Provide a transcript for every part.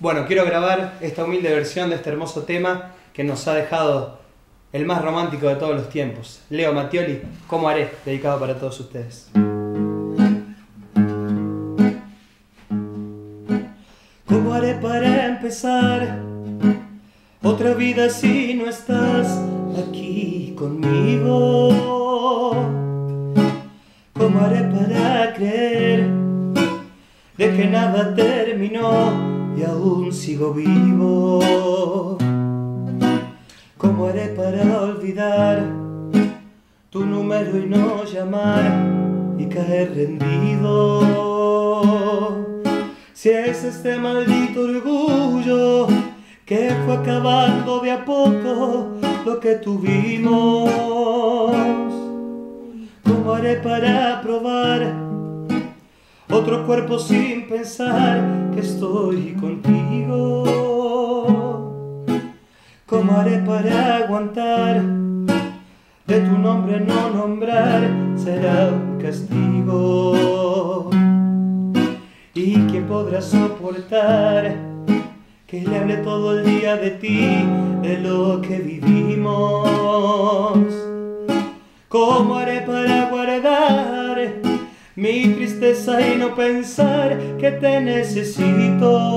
Bueno, quiero grabar esta humilde versión de este hermoso tema que nos ha dejado el más romántico de todos los tiempos. Leo Mattioli, ¿Cómo haré?, dedicado para todos ustedes. ¿Cómo haré para empezar otra vida si no estás aquí conmigo? ¿Cómo haré para creer de que nada terminó y aún sigo vivo? ¿Cómo haré para olvidar tu número y no llamar y caer rendido? Si es este maldito orgullo que fue acabando de a poco lo que tuvimos. ¿Cómo haré para probar otro cuerpo sin pensar que estoy contigo? ¿Cómo haré para aguantar de tu nombre no nombrar? Será un castigo. ¿Y quién podrá soportar que le hable todo el día de ti, de lo que vivimos? ¿Cómo haré para guardar mi tristeza y no pensar que te necesito?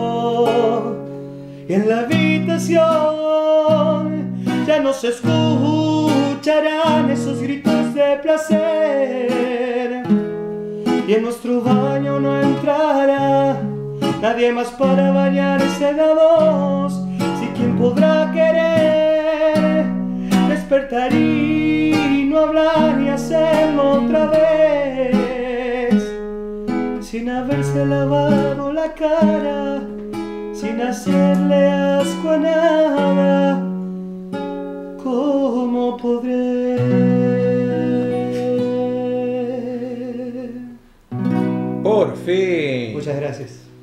Y en la habitación ya no se escucharán esos gritos de placer, y en nuestro baño no entrará nadie más para bañarse de a dos. Si quien podrá querer despertar y no hablar y hacerlo otra vez, sin haberse lavado la cara, sin hacerle asco a nada. ¿Cómo podré? Por fin. Muchas gracias.